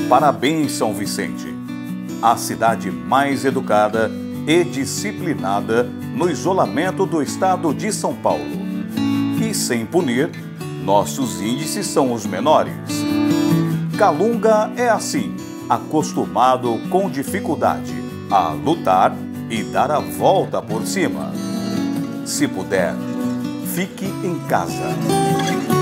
Parabéns, São Vicente, a cidade mais educada e disciplinada no isolamento do estado de São Paulo. E sem punir, nossos índices são os menores. Calunga é assim, acostumado com dificuldade a lutar e dar a volta por cima. Se puder, fique em casa.